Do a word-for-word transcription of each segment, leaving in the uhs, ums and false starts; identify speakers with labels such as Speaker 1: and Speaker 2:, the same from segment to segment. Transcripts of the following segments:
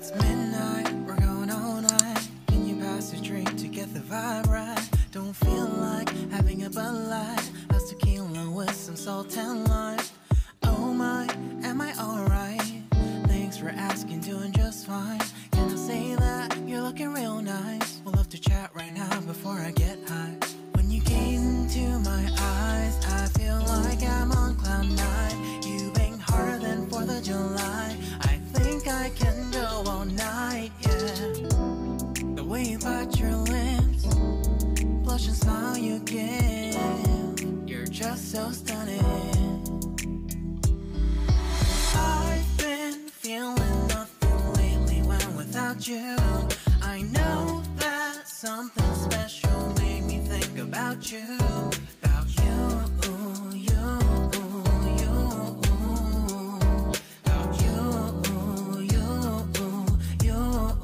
Speaker 1: It's midnight, we're going all night. Can you pass a drink to get the vibe right? Don't feel like having a Bud Light. How's tequila with some salt and lime? Oh my, am I alright? Thanks for asking, doing just fine. Can I say that you're looking real nice? We'll love to chat right now before I get high. When you gaze into my eyes, I feel like I'm on cloud nine. You bang harder than fourth of July. I think I can go all night, yeah. The way you bite your lips, blush and smile you give, you're just so stunning. I've been feeling nothing lately when without you. I know that something special made me think about you, about you, you, you, about you, you, you,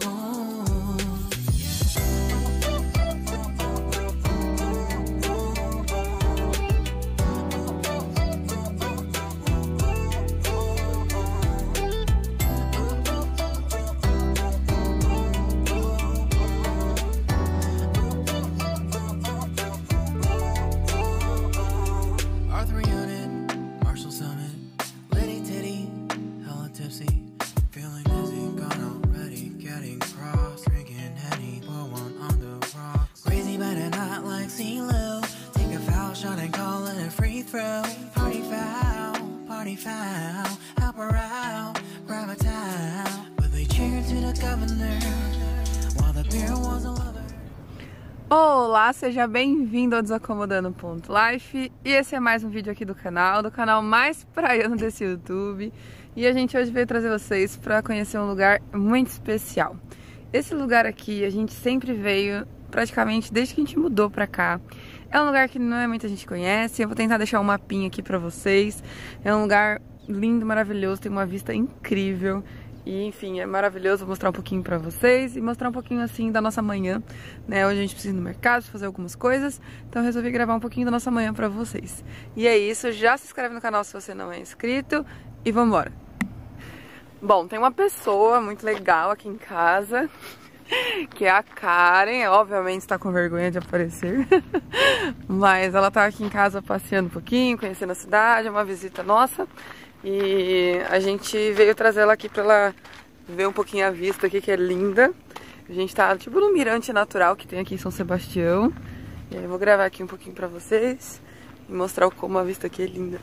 Speaker 2: Olá, seja bem-vindo ao Desacomodando ponto life. E esse é mais um vídeo aqui do canal, do canal mais praiano desse YouTube. E a gente hoje veio trazer vocês para conhecer um lugar muito especial. Esse lugar aqui a gente sempre veio, praticamente desde que a gente mudou pra cá. É um lugar que não é muita gente conhece, eu vou tentar deixar um mapinha aqui pra vocês. É um lugar lindo, maravilhoso, tem uma vista incrível. E enfim, é maravilhoso, vou mostrar um pouquinho pra vocês e mostrar um pouquinho assim da nossa manhã, né? Hoje a gente precisa ir no mercado, fazer algumas coisas, então eu resolvi gravar um pouquinho da nossa manhã pra vocês. E é isso, já se inscreve no canal se você não é inscrito e vambora! Bom, tem uma pessoa muito legal aqui em casa, que é a Karen, obviamente está com vergonha de aparecer, mas ela tá aqui em casa passeando um pouquinho, conhecendo a cidade, é uma visita nossa. E a gente veio trazer ela aqui pra ela ver um pouquinho a vista aqui, que é linda. A gente tá tipo no mirante natural que tem aqui em São Sebastião. E aí eu vou gravar aqui um pouquinho pra vocês e mostrar como a vista aqui é linda.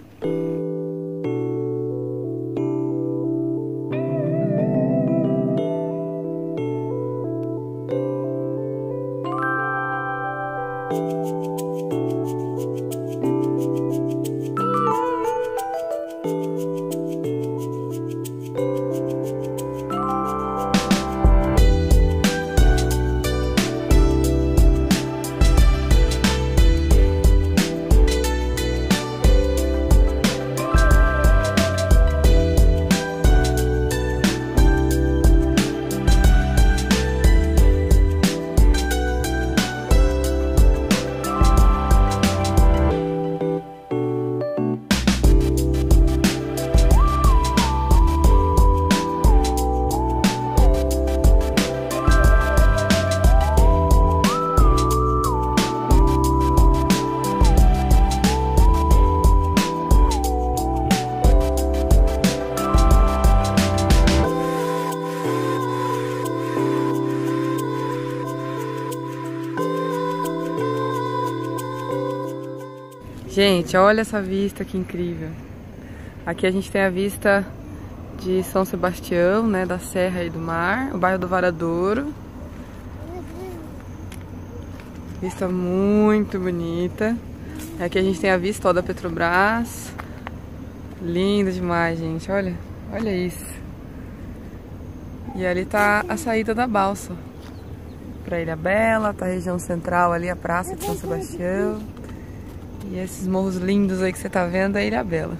Speaker 2: Gente, olha essa vista que incrível. Aqui a gente tem a vista de São Sebastião, né, da Serra e do Mar, o bairro do Varadouro. Vista muito bonita. Aqui a gente tem a vista ó, da Petrobras. Lindo demais, gente. Olha, olha isso. E ali tá a saída da balsa pra Ilhabela, tá a região central ali, a praça de São Sebastião. E esses morros lindos aí que você tá vendo é Ilhabela.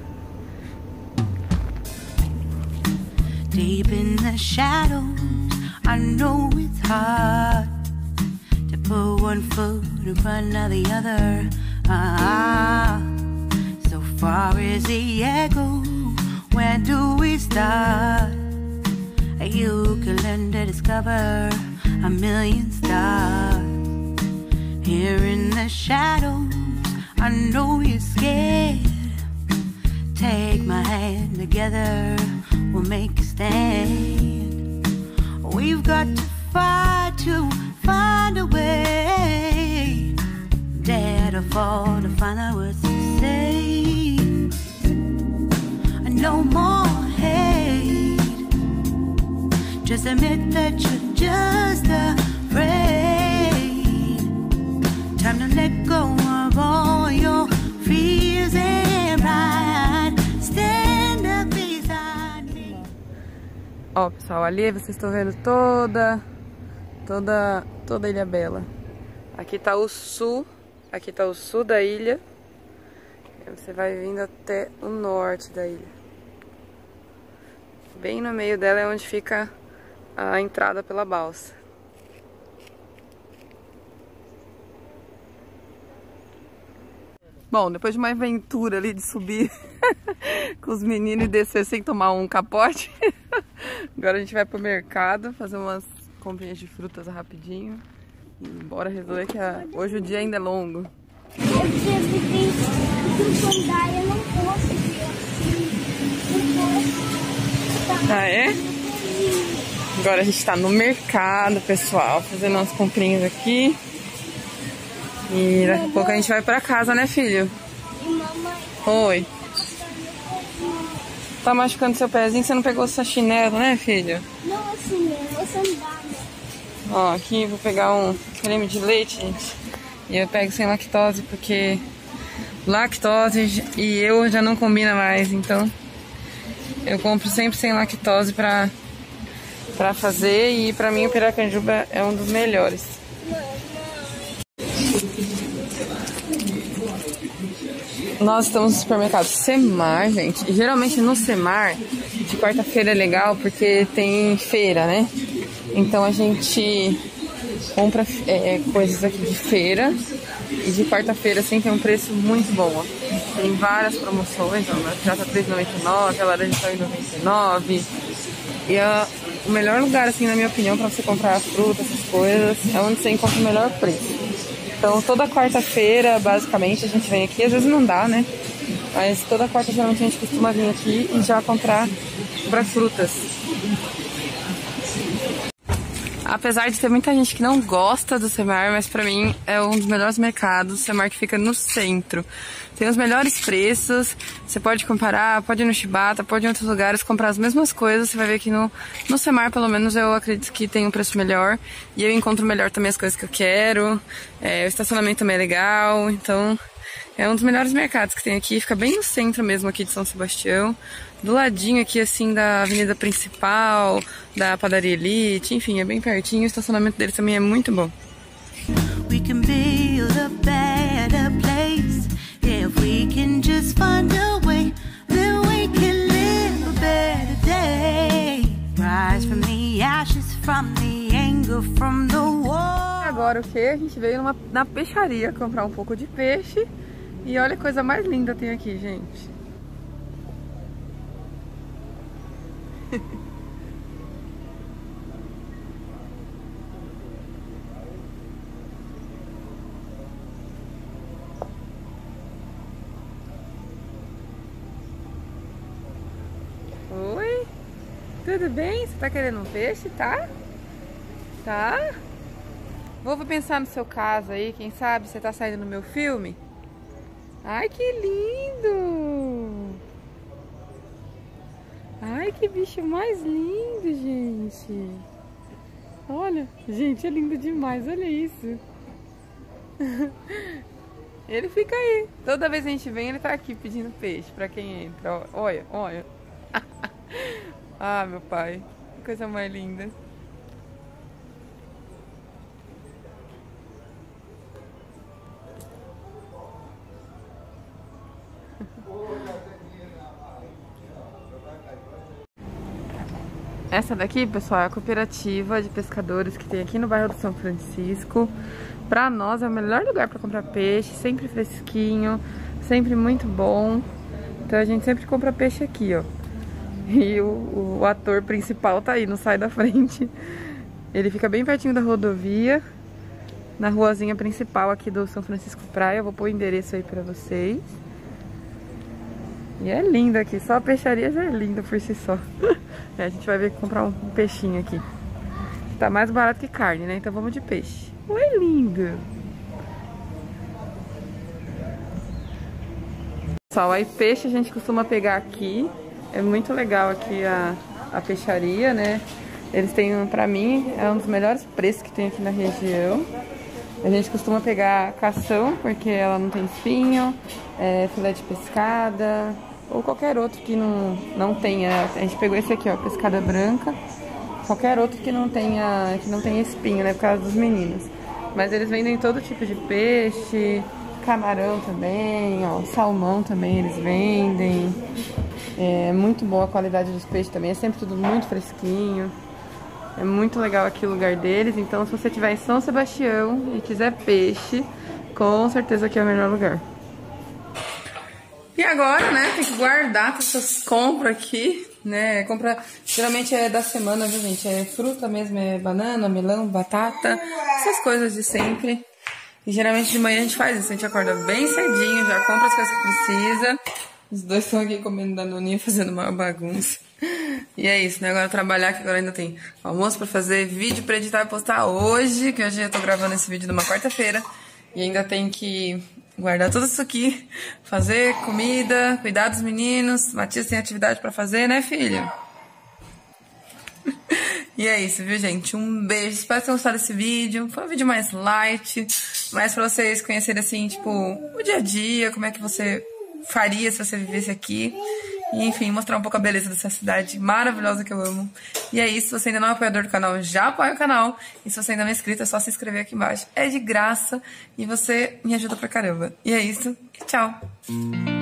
Speaker 3: Deep in the shadows, I know it's hard to put one foot in front of the other. Ah, so far as the echo, where do we start? You can learn to discover a million stars. Here in the shadows, I know you're scared. Take my hand, together we'll make a stand. We've got to fight to find a way. Dare to fall to find out what to say. No more hate. Just admit that you're just afraid. Time to let go of all your fears and pride. Stand up beside me.
Speaker 2: Ó, pessoal, ali vocês estão vendo toda, toda, toda a Ilha Bela. Aqui tá o sul, aqui tá o sul da ilha. E você vai vindo até o norte da ilha. Bem no meio dela é onde fica a entrada pela balsa. Bom, depois de uma aventura ali de subir com os meninos e descer sem tomar um capote, agora a gente vai pro mercado fazer umas comprinhas de frutas rapidinho e bora resolver que a... hoje o dia ainda é longo.
Speaker 4: Eu tentei andar e eu não posso.
Speaker 2: Ah, é? Agora a gente tá no mercado, pessoal, fazendo umas comprinhas aqui. E daqui a pouco a gente vai pra casa, né, filho? Oi. Tá machucando seu pezinho? Você não pegou sua chinelo, né, filho?
Speaker 4: Não é chinelo, é sandália.
Speaker 2: Ó, aqui vou pegar um creme de leite, gente. E eu pego sem lactose, porque lactose e eu já não combina mais, então eu compro sempre sem lactose pra, pra fazer. E pra mim o piracanjuba é um dos melhores. Nós estamos no supermercado Semar, gente. E geralmente no Semar, de quarta-feira é legal porque tem feira, né? Então a gente compra é, coisas aqui de feira. E de quarta-feira assim tem um preço muito bom, ó. Tem várias promoções, ó. Já tá três reais e noventa e nove centavos, a laranja tá em noventa e nove centavos. E ó, o melhor lugar, assim, na minha opinião, pra você comprar frutas, essas coisas, é onde você encontra o melhor preço. Então toda quarta-feira, basicamente, a gente vem aqui. Às vezes não dá, né? Mas toda quarta, geralmente, a gente costuma vir aqui e já comprar, comprar frutas. Apesar de ter muita gente que não gosta do Semar, mas pra mim é um dos melhores mercados. O Semar que fica no centro. Tem os melhores preços, você pode comparar, pode ir no Shibata, pode ir em outros lugares comprar as mesmas coisas. Você vai ver que no, no Semar, pelo menos, eu acredito que tem um preço melhor. E eu encontro melhor também as coisas que eu quero. É, o estacionamento também é legal, então é um dos melhores mercados que tem aqui. Fica bem no centro mesmo aqui de São Sebastião. Do ladinho aqui, assim, da avenida principal, da padaria Elite, enfim, é bem pertinho. O estacionamento dele também é muito bom.
Speaker 3: We can build a better place if we can just find a way. Then we can live a better day. Rise from the ashes, from the anger, from the war.
Speaker 2: Agora o que? A gente veio numa, na peixaria comprar um pouco de peixe. E olha que coisa mais linda tem aqui, gente. Oi, tudo bem? Você tá querendo um peixe, tá? Tá? Vou pensar no seu caso aí, quem sabe você tá saindo no meu filme? Ai, que lindo! Ai, que bicho mais lindo, gente! Olha, gente, é lindo demais, olha isso! Ele fica aí. Toda vez que a gente vem, ele tá aqui pedindo peixe pra quem entra. Olha, olha. Ah, meu pai. Que coisa mais linda. Essa daqui, pessoal, é a cooperativa de pescadores que tem aqui no bairro do São Francisco. Pra nós é o melhor lugar pra comprar peixe, sempre fresquinho, sempre muito bom. Então a gente sempre compra peixe aqui, ó. E o, o ator principal tá aí, não sai da frente. Ele fica bem pertinho da rodovia, na ruazinha principal aqui do São Francisco Praia. Eu vou pôr o endereço aí pra vocês. E é lindo aqui, só a peixaria já é linda por si só. É, a gente vai ver comprar um peixinho aqui. Tá mais barato que carne, né? Então vamos de peixe. Ué, lindo! Pessoal, aí peixe a gente costuma pegar aqui. É muito legal aqui a, a peixaria, né? Eles têm, pra mim, é um dos melhores preços que tem aqui na região. A gente costuma pegar cação, porque ela não tem espinho, é, filé de pescada, ou qualquer outro que não, não tenha. A gente pegou esse aqui, ó, pescada branca. Qualquer outro que não tenha, que não tenha espinho, né, por causa dos meninos. Mas eles vendem todo tipo de peixe, camarão também, ó, salmão também eles vendem. É muito boa a qualidade dos peixes também, é sempre tudo muito fresquinho. É muito legal aqui o lugar deles, então se você estiver em São Sebastião e quiser peixe, com certeza aqui é o melhor lugar. E agora, né, tem que guardar essas compras aqui, né, compra geralmente é da semana, viu gente, é fruta mesmo, é banana, melão, batata, essas coisas de sempre. E geralmente de manhã a gente faz isso, a gente acorda bem cedinho, já compra as coisas que precisa. Os dois estão aqui comendo danoninha, fazendo uma bagunça. E é isso, né? Agora trabalhar, que agora ainda tem almoço pra fazer, vídeo pra editar e postar hoje, que hoje eu tô gravando esse vídeo numa quarta-feira. E ainda tem que guardar tudo isso aqui, fazer comida, cuidar dos meninos. Matias tem atividade pra fazer, né, filho? E é isso, viu, gente? Um beijo. Espero que tenham gostado desse vídeo. Foi um vídeo mais light, mais pra vocês conhecerem, assim, tipo, o dia a dia, como é que você faria se você vivesse aqui. E, enfim, mostrar um pouco a beleza dessa cidade maravilhosa que eu amo. E é isso. Se você ainda não é apoiador do canal, já apoia o canal. E se você ainda não é inscrito, é só se inscrever aqui embaixo. É de graça e você me ajuda pra caramba. E é isso. E tchau!